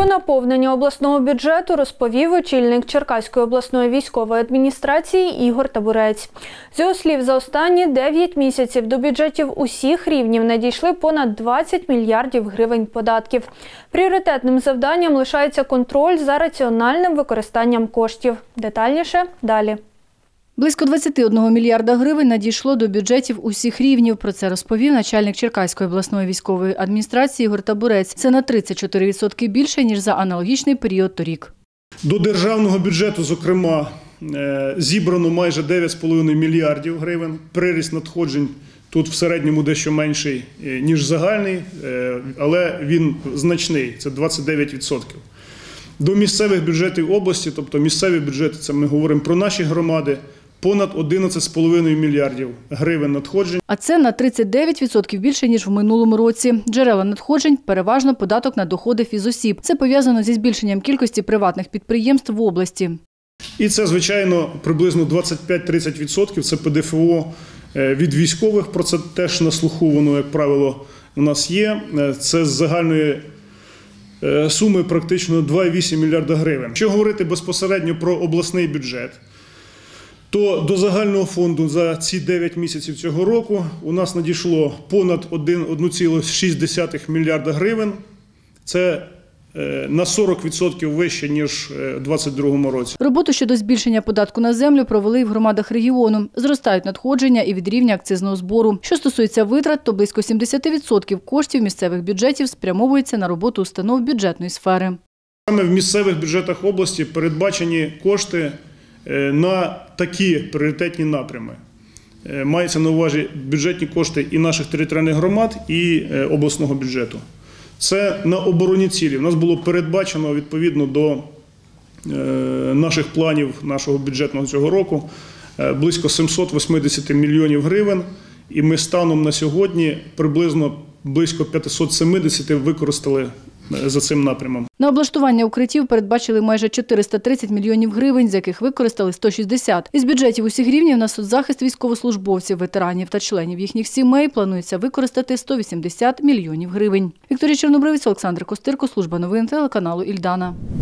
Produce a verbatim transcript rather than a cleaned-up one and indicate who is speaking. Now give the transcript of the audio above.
Speaker 1: Про наповнення обласного бюджету розповів очільник Черкаської обласної військової адміністрації Ігор Табурець. З його слів, за останні дев'ять місяців до бюджетів усіх рівнів надійшли понад двадцять мільярдів гривень податків. Пріоритетним завданням лишається контроль за раціональним використанням коштів. Детальніше далі.
Speaker 2: Близько двадцяти одного мільярда гривень надійшло до бюджетів усіх рівнів. Про це розповів начальник Черкаської обласної військової адміністрації Ігор Табурець. Це на тридцять чотири відсотки більше, ніж за аналогічний період торік.
Speaker 3: До державного бюджету, зокрема, зібрано майже дев'ять з половиною мільярдів гривень. Приріст надходжень тут в середньому дещо менший, ніж загальний, але він значний – це двадцять дев'ять відсотків. До місцевих бюджетів області, тобто місцеві бюджети, це ми говоримо про наші громади, понад одинадцять з половиною мільярдів гривень надходжень.
Speaker 2: А це на тридцять дев'ять відсотків більше, ніж в минулому році. Джерела надходжень – переважно податок на доходи фізосіб. Це пов'язано зі збільшенням кількості приватних підприємств в області.
Speaker 3: І це, звичайно, приблизно двадцять п'ять - тридцять відсотків – це Пе Де Фе О від військових, про це теж на слуху воно, як правило, у нас є. Це з загальної суми практично два цілих вісім мільярда гривень. Якщо говорити безпосередньо про обласний бюджет, то до загального фонду за ці дев'ять місяців цього року у нас надійшло понад один цілих шість десятих мільярда гривень. Це на сорок відсотків вище, ніж у двадцять другому році.
Speaker 2: Роботу щодо збільшення податку на землю провели і в громадах регіону. Зростають надходження і від рівня акцизного збору. Що стосується витрат, то близько сімдесят відсотків коштів місцевих бюджетів спрямовується на роботу установ бюджетної сфери.
Speaker 3: Саме в місцевих бюджетах області передбачені кошти на такі пріоритетні напрями. Мається на увазі бюджетні кошти і наших територіальних громад, і обласного бюджету. Це на оборонні цілі. У нас було передбачено, відповідно до наших планів, нашого бюджетного цього року, близько сімсот вісімдесят мільйонів гривень. І ми станом на сьогодні приблизно близько п'ятсот сімдесят використали за цим напрямом.
Speaker 2: На облаштування укриттів передбачили майже чотириста тридцять мільйонів гривень, з яких використали сто шістдесят. Із бюджетів усіх рівнів на соцзахист військовослужбовців, ветеранів та членів їхніх сімей планується використати сто вісімдесят мільйонів гривень. Вікторія Чорнобривець, Олександр Костирко, служба новин телеканалу Ільдана.